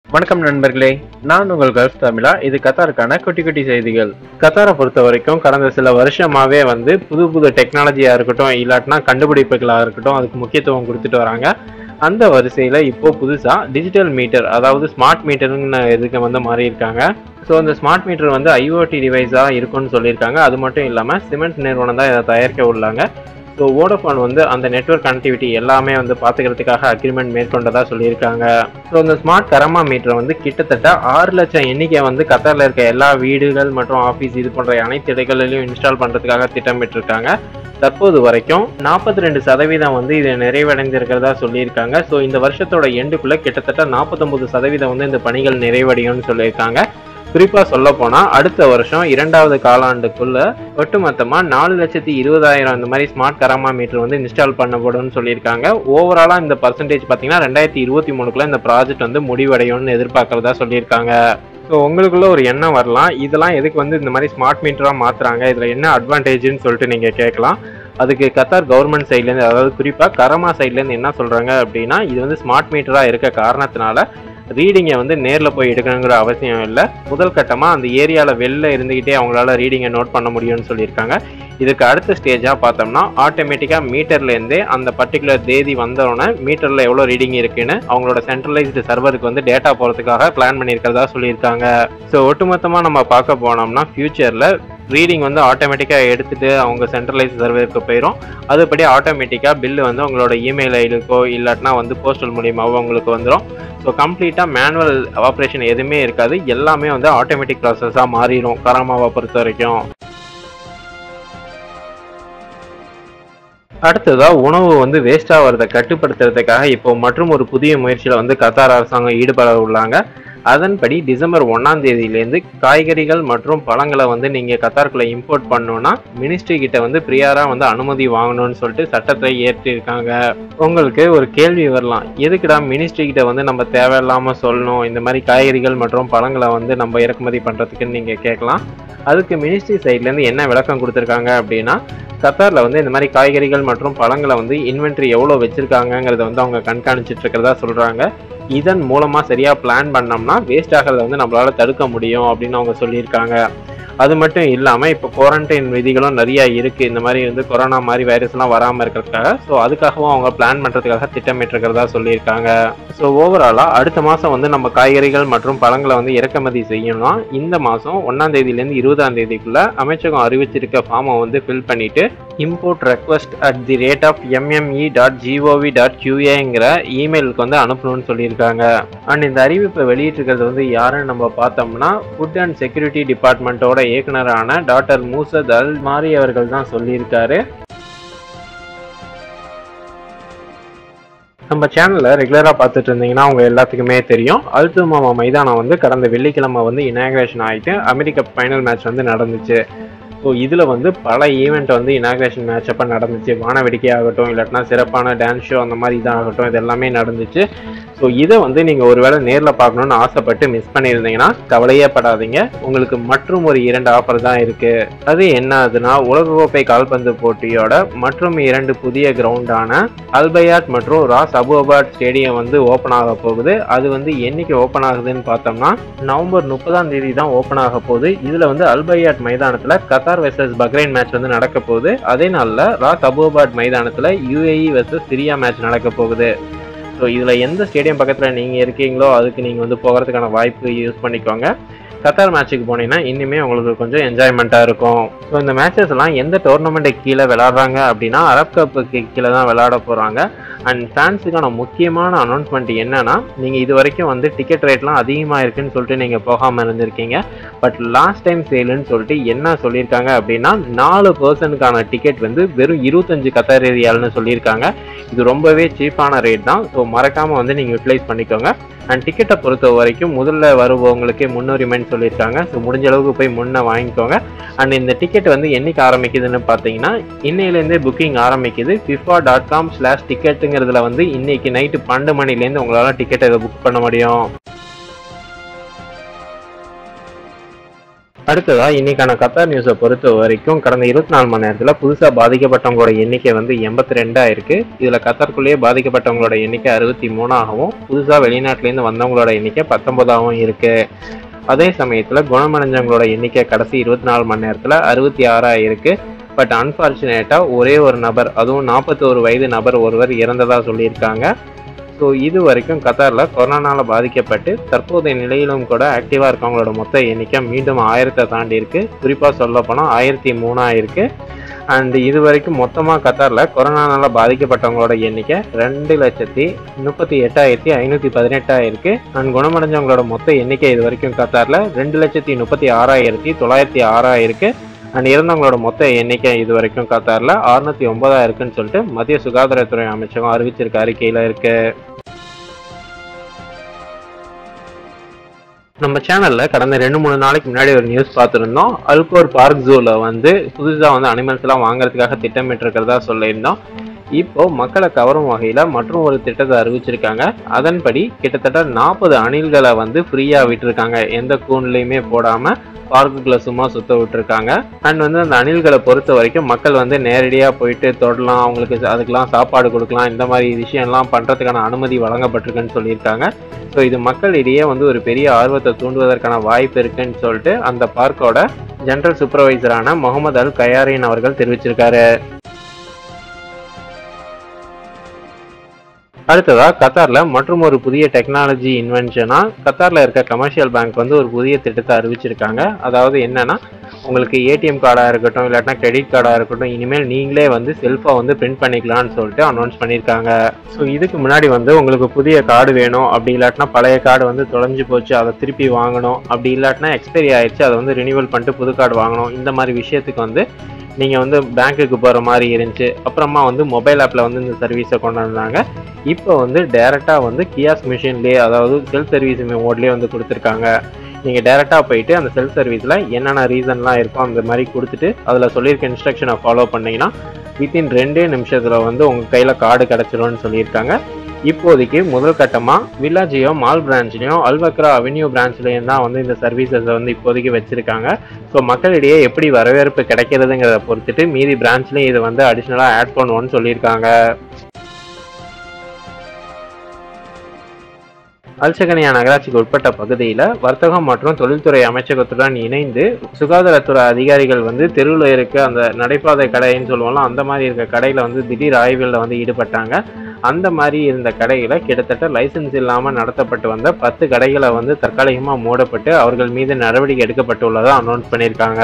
வணக்கம் நண்பர்களே, நான் உங்கள் கல்ஃப் தமிழா. இது கத்தாருக்கான குட்டி குட்டி செய்திகள். கத்தாரை பொறுத்த வரைக்கும் கடந்த சில வருஷமாவே புது புது டெக்னாலஜியா இருக்கட்டும், இல்லாட்டினா கண்டுபிடிப்புகளாக இருக்கட்டும், அதுக்கு முக்கியத்துவம் கொடுத்துட்டு வராங்க. அந்த வரிசையில் இப்போ புதுசாக டிஜிட்டல் மீட்டர், அதாவது ஸ்மார்ட் மீட்டருன்னு இதுக்கு மாறி இருக்காங்க. ஸோ அந்த ஸ்மார்ட் மீட்டர் ஐஓடி டிவைஸாக இருக்குன்னு சொல்லியிருக்காங்க. அது மட்டும் இல்லாமல் சிமெண்ட் நிறுவனம் தான் இதை தயாரிக்க உள்ளாங்க. ஸோ வோடஃபோன் அந்த நெட்வொர்க் கனெக்டிவிட்டி எல்லாமே பார்த்துக்கிறதுக்காக அக்ரிமெண்ட் மேற்கொண்டதாக சொல்லியிருக்காங்க. ஸோ அந்த ஸ்மார்ட் கரமா மீட்டர் கிட்டத்தட்ட 6 லட்சம் எண்ணிக்கை கத்தாரில் இருக்க எல்லா வீடுகள் மற்றும் ஆஃபீஸ் இது போன்ற அனைத்து இடங்களிலும் இன்ஸ்டால் பண்ணுறதுக்காக திட்டமிட்டிருக்காங்க. தற்போது வரைக்கும் 42% இது நிறைவடைந்திருக்கிறதா சொல்லியிருக்காங்க. ஸோ இந்த வருஷத்தோட எண்டுக்குள்ளே கிட்டத்தட்ட 49% இந்த பணிகள் நிறைவடையும்னு சொல்லியிருக்காங்க. குறிப்பாக சொல்ல போனால் அடுத்த வருஷம் 2வது காலாண்டுக்குள்ள ஒட்டுமொத்தமாக 4,20,000 இந்த மாதிரி ஸ்மார்ட் கரமா மீட்டர் இன்ஸ்டால் பண்ணப்படும் சொல்லியிருக்காங்க. ஓவராலாக இந்த பர்சன்டேஜ் பார்த்தீங்கன்னா 2023க்குள்ள இந்த ப்ராஜெக்ட் முடிவடையும்னு எதிர்பார்க்கறதா சொல்லியிருக்காங்க. ஸோ உங்களுக்குள்ள ஒரு எண்ணம் வரலாம், இதெல்லாம் எதுக்கு இந்த மாதிரி ஸ்மார்ட் மீட்டராக மாற்றுறாங்க, இதில் என்ன அட்வான்டேஜ்னு சொல்லிட்டு நீங்கள் கேட்கலாம். அதுக்கு கத்தார் கவர்மெண்ட் சைட்லேருந்து, அதாவது குறிப்பாக கரமா சைட்லேருந்து என்ன சொல்கிறாங்க அப்படின்னா, இது ஸ்மார்ட் மீட்டராக இருக்க காரணத்தினால ரீடிங்கை நேரில் போய் எடுக்கணுங்கிற அவசியம் இல்லை. முதல் கட்டமாக அந்த ஏரியாவில் வெளில இருந்துக்கிட்டே அவங்களால ரீடிங்கை நோட் பண்ண முடியும்னு சொல்லியிருக்காங்க. இதுக்கு அடுத்த ஸ்டேஜாக பார்த்தோம்னா ஆட்டோமேட்டிக்காக மீட்டர்லேருந்தே அந்த பர்டிகுலர் தேதி வந்தோடனே மீட்டரில் எவ்வளோ ரீடிங் இருக்குன்னு அவங்களோட சென்ட்ரலைஸ்டு சர்வருக்கு டேட்டா போகிறதுக்காக பிளான் பண்ணியிருக்கிறதா சொல்லியிருக்காங்க. ஸோ ஒட்டுமொத்தமாக நம்ம பார்க்க போனோம்னா ஃபியூச்சரில் ரீடிங் ஆட்டோமேட்டிக்காக எடுத்துகிட்டு அவங்க சென்ட்ரலைஸ்டு சர்வருக்கு போயிடும். அதுபடி ஆட்டோமேட்டிக்காக பில்லு உங்களோட இமெயில் ஐடிக்கோ இல்லாட்டினா போஸ்டல் மூலியமாகவோ உங்களுக்கு வந்துடும். ஸோ கம்ப்ளீட்டாக மேனுவல் ஆப்ரேஷன் எதுவுமே இருக்காது, எல்லாமே ஆட்டோமேட்டிக் ப்ராசஸாக மாறிடும் கரமாவை பொறுத்த வரைக்கும். அடுத்ததா உணவு வேஸ்ட் ஆகிறத கட்டுப்படுத்துறதுக்காக இப்போ மற்றும் ஒரு புதிய முயற்சியில் கத்தார் அரசாங்கம் ஈடுபட உள்ளாங்க. அதன்படி டிசம்பர் 1ஆம் தேதியிலேருந்து காய்கறிகள் மற்றும் பழங்களை நீங்கள் கத்தாருக்குள்ள இம்போர்ட் பண்ணணும்னா மினிஸ்ட்ரி கிட்ட ப்ரியாராக அனுமதி வாங்கணும்னு சொல்லிட்டு சட்டத்தை ஏற்றிருக்காங்க. உங்களுக்கு ஒரு கேள்வி வரலாம், எதுக்குடா மினிஸ்ட்ரி கிட்ட நம்ம தேவையில்லாமல் சொல்லணும் இந்த மாதிரி காய்கறிகள் மற்றும் பழங்களை நம்ம இறக்குமதி பண்ணுறதுக்குன்னு நீங்கள் கேட்கலாம். அதுக்கு மினிஸ்ட்ரி சைட்லேருந்து என்ன விளக்கம் கொடுத்துருக்காங்க அப்படின்னா, கத்தாரில் இந்த மாதிரி காய்கறிகள் மற்றும் பழங்களை இன்வென்ட்ரி எவ்வளோ வச்சுருக்காங்கங்கிறத அவங்க கண்காணிச்சிட்டு இருக்கிறதா சொல்கிறாங்க. இதன் மூலமாக சரியாக பிளான் பண்ணோம்னா வேஸ்ட் ஆகிறத நம்மளால் தடுக்க முடியும் அப்படின்னு அவங்க சொல்லியிருக்காங்க. அது மட்டும் இல்லாமல் இப்போ குவாரண்டைன் விதிகளும் நிறையா இருக்குது, இந்த மாதிரி கொரோனா மாதிரி வைரஸ்லாம் வராமல் இருக்கிறதுக்காக. ஸோ அதுக்காகவும் அவங்க பிளான் பண்ணுறதுக்காக திட்டமிட்டிருக்கிறதா சொல்லியிருக்காங்க. ஸோ ஓவராலாக அடுத்த மாதம் நம்ம காய்கறிகள் மற்றும் பழங்களை இறக்குமதி செய்யணும்னா இந்த மாதம் 1ஆம் தேதியிலேருந்து 20ஆம் தேதிக்குள்ளே அமைச்சகம் அறிவிச்சிருக்க ஃபார்மை ஃபில் பண்ணிவிட்டு import request @mme.gov.qa இமெயிலுக்கு அனுப்பணும்னு சொல்லியிருக்காங்க. அண்ட் இந்த அறிவிப்பை வெளியிட்டிருக்கிறது யாருன்னு நம்ம பார்த்தோம்னா ஃபுட் அண்ட் செக்யூரிட்டி டிபார்ட்மெண்ட்டோட இயக்குனரான டாக்டர் மூசத் அல் மாரி அவர்கள் தான் சொல்லியிருக்காரு. நம்ம சேனலை ரெகுலராக பார்த்துட்டு இருந்தீங்கன்னா அவங்க எல்லாத்துக்குமே தெரியும், அல்துமாமா மைதானம் கடந்த வெள்ளிக்கிழமை இனாகிரேஷன் ஆகிட்டு அமெரிக்கா ஃபைனல் மேட்ச் நடந்துச்சு. ஸோ இதில் பல ஈவெண்ட் இனாகிரேஷன் மேட்ச் அப்போ நடந்துச்சு. வானவேடிக்கை ஆகட்டும், இல்லாட்டினா சிறப்பான டான்ஸ் ஷோ அந்த மாதிரி இதாகட்டும், இது எல்லாமே நடந்துச்சு. ஸோ இதை நீங்கள் ஒருவேளை நேரில் பார்க்கணுன்னு ஆசைப்பட்டு மிஸ் பண்ணியிருந்தீங்கன்னா கவலையே படாதீங்க, உங்களுக்கு மற்றும் ஒரு 2 ஆஃபர் தான் இருக்குது. அது என்ன ஆகுதுன்னா, உலகக்கோப்பை கால்பந்து போட்டியோட மற்றும் 2 புதிய கிரவுண்டான அல்பயாட் மற்றும் ராஸ் அபுஅபாட் ஸ்டேடியம் ஓப்பன் ஆக போகுது. அது என்னைக்கு ஓப்பன் ஆகுதுன்னு பார்த்தோம்னா நவம்பர் 30ஆம் தேதி தான் ஓப்பன் ஆக போகுது. இதில் அல்பயாட் மைதானத்தில் கத்தார் வெர்சஸ் பஹ்ரைன் மேட்ச் நடக்க போகுது. அதே நாளில் ராஸ் அபுஅபாட் மைதானத்தில் UAE வெர்சஸ் சிரியா மேட்ச் நடக்க போகுது. ஸோ இதில் எந்த ஸ்டேடியம் பக்கத்தில் நீங்கள் இருக்கீங்களோ அதுக்கு நீங்கள் போகிறதுக்கான வாய்ப்பு யூஸ் பண்ணிக்கோங்க. கத்தார் மேட்சுக்கு போனீங்கன்னா இன்னுமே உங்களுக்கு கொஞ்சம் என்ஜாய்மெண்ட்டாக இருக்கும். ஸோ இந்த மேட்சஸ் எல்லாம் எந்த டோர்னமெண்ட்டுக்கு கீழே விளாட்றாங்க அப்படின்னா அரப் கப்புக்கு கீழே தான் விளாட போகிறாங்க. அண்ட் ஃபேன்ஸுக்கான முக்கியமான அனௌன்ஸ்மெண்ட் என்னன்னா, நீங்கள் இது வரைக்கும் டிக்கெட் ரேட்லாம் அதிகமாக இருக்குன்னு சொல்லிட்டு நீங்கள் போகாமல் இருந்திருக்கீங்க. பட் லாஸ்ட் டைம் சேலுன்னு சொல்லிட்டு என்ன சொல்லியிருக்காங்க அப்படின்னா 4 பர்சனுக்கான டிக்கெட் வெறும் 25 கத்தார் ரியால்னு சொல்லியிருக்காங்க. இது ரொம்பவே சீப்பான ரேட் தான். ஸோ மறக்காமல் நீங்கள் யூட்டிலைஸ் பண்ணிக்கோங்க. அண்ட் டிக்கெட்டை பொறுத்த வரைக்கும் முதல்ல வருபவங்களுக்கே முன்னுரிமைன்னு சொல்லியிருக்காங்க. ஸோ முடிஞ்ச அளவுக்கு போய் முன்னே வாங்கிக்கோங்க. அண்ட் இந்த டிக்கெட் என்னைக்கு ஆரம்பிக்குதுன்னு பார்த்தீங்கன்னா இன்னையிலேருந்தே புக்கிங் ஆரம்பிக்குது. fifa.com/ticketங்கிறதுல இன்னைக்கு நைட்டு 12 மணிலேருந்து உங்களால் டிக்கெட்டை புக் பண்ண முடியும். அடுத்ததா இன்னைக்கான கத்தார் நியூஸை பொறுத்த வரைக்கும் கடந்த 24 மணி நேரத்துல புதுசா பாதிக்கப்பட்டவங்களோட எண்ணிக்கை வந்து 82 இருக்கு. இதுல கத்தாருக்குள்ளேயே பாதிக்கப்பட்டவங்களோட எண்ணிக்கை 63ஆகவும் புதுசா வெளிநாட்டுல இருந்து வந்தவங்களோட எண்ணிக்கை 19ஆகவும் இருக்கு. அதே சமயத்துல குணமடைஞ்சவங்களோட எண்ணிக்கை கடைசி 24 மணி நேரத்துல 66 இருக்கு. பட் அன்பார்ச்சுனேட்டா ஒரே ஒரு நபர், அதுவும் 41 வயது நபர் ஒருவர் இறந்ததா சொல்லியிருக்காங்க. ஸோ இது வரைக்கும் கத்தாரில் கொரோனால பாதிக்கப்பட்டு தற்போதைய நிலையிலும் கூட ஆக்டிவாக இருக்கவங்களோட மொத்த எண்ணிக்கை மீண்டும் 1000 தாண்டி இருக்கு. குறிப்பாக சொல்ல போனால் 1003 இருக்கு. அண்ட் இது வரைக்கும் மொத்தமாக கத்தாரில் கொரோனானால பாதிக்கப்பட்டவங்களோட எண்ணிக்கை 2,38,518 இருக்கு. அண்ட் குணமடைஞ்சவங்களோட மொத்த எண்ணிக்கை இது வரைக்கும் கத்தாரில் 2,36,906 இருக்கு. அண்ட் இறந்தவங்களோட மொத்த எண்ணிக்கை இது வரைக்கும் கத்தாரில் 609 இருக்குன்னு சொல்லிட்டு மத்திய சுகாதாரத்துறை அமைச்சகம் அறிவிச்சிருக்க அறிக்கையில இருக்கு. நம்ம சேனல்ல கடந்த 2-3 நாளைக்கு முன்னாடி ஒரு நியூஸ் பார்த்துருந்தோம். அல்கோர் பார்க் ஜூல வந்து புதுசா வந்து அனிமல்ஸ் எல்லாம் வாங்குறதுக்காக திட்டமிட்டு இருக்கிறதா சொல்லியிருந்தோம். இப்போ மக்களை கவரும் வகையில மற்றும் ஒரு திட்டத்தை அறிவிச்சிருக்காங்க. அதன்படி கிட்டத்தட்ட 40 அணில்களை வந்து ஃப்ரீயா விட்டுருக்காங்க. எந்த கூண்டுலையுமே போடாம பார்க்குக்குள்ள சும்மா சுத்த விட்டுருக்காங்க. அண்ட் வந்து அந்த அணில்களை பொறுத்த வரைக்கும் மக்கள் வந்து நேரடியா போயிட்டு தொடலாம், அவங்களுக்கு அதுக்கெல்லாம் சாப்பாடு கொடுக்கலாம், இந்த மாதிரி விஷயம்லாம் பண்றதுக்கான அனுமதி வழங்கப்பட்டிருக்குன்னு சொல்லியிருக்காங்க. ஸோ இது மக்களிடையே வந்து ஒரு பெரிய ஆர்வத்தை தூண்டுவதற்கான வாய்ப்பு இருக்குன்னு சொல்லிட்டு அந்த பார்க்கோட ஜெனரல் சூப்பர்வைசரான முகமது அல் கயாரின் அவர்கள் தெரிவிச்சிருக்காரு. அடுத்ததா கத்தார்ல மற்றும் ஒரு புதிய டெக்னாலஜி இன்வென்ஷனா கத்தார்ல இருக்க கமர்ஷியல் பேங்க் வந்து ஒரு புதிய திட்டத்தை அறிவிச்சிருக்காங்க. அதாவது என்னன்னா, உங்களுக்கு ஏடிஎம் கார்டா இருக்கட்டும் இல்லாட்டினா கிரெடிட் கார்டா இருக்கட்டும், இனிமேல் நீங்களே வந்து செல்ஃபா வந்து பிரிண்ட் பண்ணிக்கலாம்னு சொல்லிட்டு அனௌன்ஸ் பண்ணியிருக்காங்க. ஸோ இதுக்கு முன்னாடி வந்து உங்களுக்கு புதிய கார்டு வேணும், அப்படி இல்லாட்டினா பழைய கார்டு வந்து தொலைஞ்சு போச்சு அதை திருப்பி வாங்கணும், அப்படி இல்லாட்டினா எக்ஸ்பைரி ஆயிடுச்சு அதை வந்து ரினியூவல் பண்ணிட்டு புது கார்டு வாங்கணும், இந்த மாதிரி விஷயத்துக்கு வந்து நீங்கள் வந்து பேங்க்குக்கு போகிற மாதிரி இருந்துச்சு. அப்புறமா வந்து மொபைல் ஆப்பில் வந்து இந்த சர்வீஸை கொண்டு வந்தாங்க. இப்போ வந்து டேரெக்டாக வந்து கியாஸ்க் மிஷின்லேயே, அதாவது செல்ஃப் சர்வீஸ் மோட்லேயே வந்து கொடுத்துருக்காங்க. நீங்கள் டேரெக்டாக போயிட்டு அந்த செல்ஃப் சர்வீஸில் என்னென்ன ரீசன்லாம் இருக்கோ அந்த மாதிரி கொடுத்துட்டு அதில் சொல்லியிருக்க இன்ஸ்ட்ரக்ஷனை ஃபாலோ பண்ணிங்கன்னா வித்தின் 2 நிமிஷத்தில் வந்து உங்கள் கையில் கார்டு கிடச்சிரும்னு சொல்லியிருக்காங்க. இப்போதைக்கு முதல் கட்டமாக வில்லாஜியோ மால் பிரான்ச்லையும் அல்வக்ரா அவென்யூ பிரான்ச்லையும் தான் வந்து இந்த சர்வீசஸை வந்து இப்போதைக்கு வச்சுருக்காங்க. ஸோ மக்களிடையே எப்படி வரவேற்பு கிடைக்கிறதுங்கிறத பொறுத்துட்டு மீதி பிரான்ச்லையும் இதை வந்து அடிஷ்னலாக ஆட் பண்ணுவோன்னு சொல்லியிருக்காங்க. அல்சகனியா நகராட்சிக்கு உட்பட்ட பகுதியில் வர்த்தகம் மற்றும் தொழில்துறை அமைச்சகத்துடன் இணைந்து சுகாதாரத்துறை அதிகாரிகள் வந்து தெருவில் இருக்க அந்த நடைபாதை கடைன்னு சொல்லுவோம்ல, அந்த மாதிரி இருக்க கடையில் வந்து திடீர் ஆய்வுகளில் வந்து ஈடுபட்டாங்க. அந்த மாதிரி இருந்த கடைகளை கிட்டத்தட்ட லைசன்ஸ் இல்லாமல் நடத்தப்பட்டு வந்த 10 கடைகளை வந்து தற்காலிகமாக மூடப்பட்டு அவர்கள் மீது நடவடிக்கை எடுக்கப்பட்டுள்ளதை அனௌன்ஸ் பண்ணியிருக்காங்க.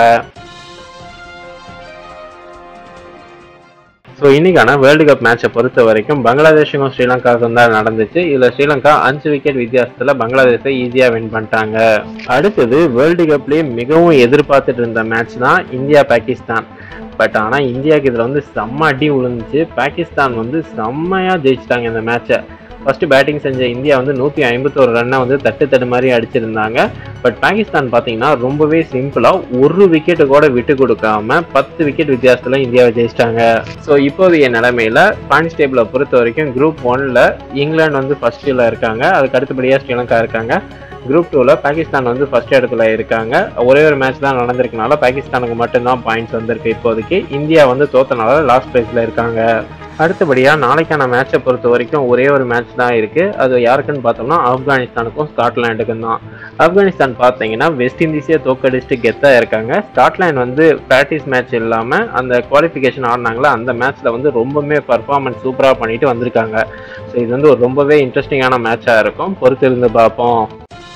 ஸோ இன்னைக்கான வேர்ல்டு கப் மேட்சை பொறுத்த வரைக்கும் பங்களாதேஷுக்கும் ஸ்ரீலங்காவுக்கும் தான் நடந்துச்சு. இதில் ஸ்ரீலங்கா 5 விக்கெட் வித்தியாசத்தில் பங்களாதேஷை ஈஸியாக வின் பண்ணிட்டாங்க. அடுத்தது வேர்ல்டு கப்லேயே மிகவும் எதிர்பார்த்துட்டு இருந்த மேட்ச் தான் இந்தியா பாகிஸ்தான். பட் ஆனால் இந்தியாவுக்கு இதில் வந்து செம்ம அடி விழுந்துச்சு. பாகிஸ்தான் வந்து செம்மையாக ஜெயிச்சிட்டாங்க இந்த மேட்சை. ஃபர்ஸ்ட் பேட்டிங் செஞ்ச இந்தியா வந்து 151 ரன்னை வந்து தட்டு மாதிரி அடிச்சிருந்தாங்க. பட் பாகிஸ்தான் பார்த்தீங்கன்னா ரொம்பவே சிம்பிளாக ஒரு விக்கெட்டு கூட விட்டு கொடுக்காம 10 விக்கெட் வித்தியாசத்தில் இந்தியாவை ஜெயிச்சிட்டாங்க. ஸோ இப்போதைய நிலைமையில பாயிண்ட்ஸ் டேபிளை பொறுத்த வரைக்கும் குரூப் 1ல இங்கிலாந்து வந்து ஃபர்ஸ்ட்ல இருக்காங்க. அதுக்கு அடுத்தபடியாக ஸ்ரீலங்கா இருக்காங்க. குரூப் 2ல பாகிஸ்தான் வந்து ஃபர்ஸ்ட் இடத்துல இருக்காங்க. ஒரே ஒரு மேட்ச் தான் நடந்திருக்கனால பாகிஸ்தானுக்கு மட்டும்தான் பாயிண்ட்ஸ் வந்திருக்கு. இப்போதைக்கு இந்தியா வந்து தோத்தனால லாஸ்ட் பிளேஸ்ல இருக்காங்க. அடுத்தபடியாக நாளைக்கான மேட்சை பொறுத்த வரைக்கும் ஒரே ஒரு மேட்ச் தான் இருக்குது. அது யாருக்குன்னு பார்த்தோம்னா ஆப்கானிஸ்தானுக்கும் ஸ்காட்லாண்டுக்கும் தான். ஆப்கானிஸ்தான் பார்த்தீங்கன்னா வெஸ்ட் இண்டீஸே தோக்கடிச்சுட்டு கெத்தாக இருக்காங்க. ஸ்காட்லாந்து வந்து ப்ராக்டிஸ் மேட்ச் இல்லாமல் அந்த குவாலிஃபிகேஷன் ஆடினாங்களா, அந்த மேட்ச்சில் வந்து ரொம்பவே பர்ஃபார்மன்ஸ் சூப்பராக பண்ணிட்டு வந்திருக்காங்க. ஸோ இது வந்து ஒரு ரொம்பவே இன்ட்ரெஸ்டிங்கான மேட்சாக இருக்கும், பொறுத்திருந்து பார்ப்போம்.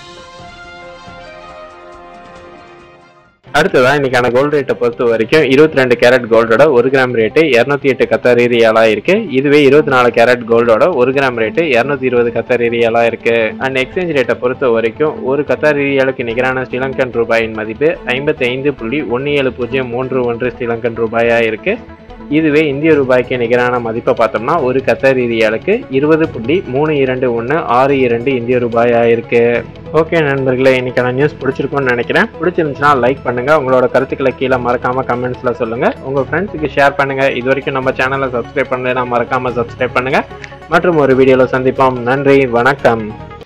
அடுத்ததா இன்னைக்கான கோல்டு ரேட்டை பொறுத்த வரைக்கும் 22 கேரட் கோல்டோட 1 கிராம் ரேட்டு 208 கத்தாரி ரியாலா இருக்கு. இதுவே 24 கேரட் கோல்டோட 1 கிராம் ரேட்டு 220 கத்தாரி ரியாலா இருக்கு. அண்ட் எக்ஸ்சேஞ்ச் ரேட்டை பொறுத்த வரைக்கும் ஒரு கத்தாரி ரியாலுக்கு நிகரான ஸ்ரீலங்கன் ரூபாயின் மதிப்பு 55.1703 ஸ்ரீலங்கன் ரூபாயா இருக்கு. இதுவே இந்திய ரூபாய்க்கு நிகரான மதிப்பை பார்த்தோம்னா ஒரு கத்தாரி ரியாலுக்கு 20.326162 இந்திய ரூபாயா இருக்கு. ஓகே நண்பர்களே, இன்னைக்கான நியூஸ் பிடிச்சிருக்கும்னு நினைக்கிறேன். பிடிச்சிருந்துச்சுன்னா லைக் பண்ணுங்க, உங்களோட கருத்துக்களை கீழே மறக்காம கமெண்ட்ஸ்ல சொல்லுங்க, உங்க ஃப்ரெண்ட்ஸுக்கு ஷேர் பண்ணுங்க. இது வரைக்கும் நம்ம சேனலை சப்ஸ்கிரைப் பண்ணலைன்னா மறக்காம சப்ஸ்கிரைப் பண்ணுங்க. மற்றும் ஒரு வீடியோல சந்திப்போம். நன்றி, வணக்கம்.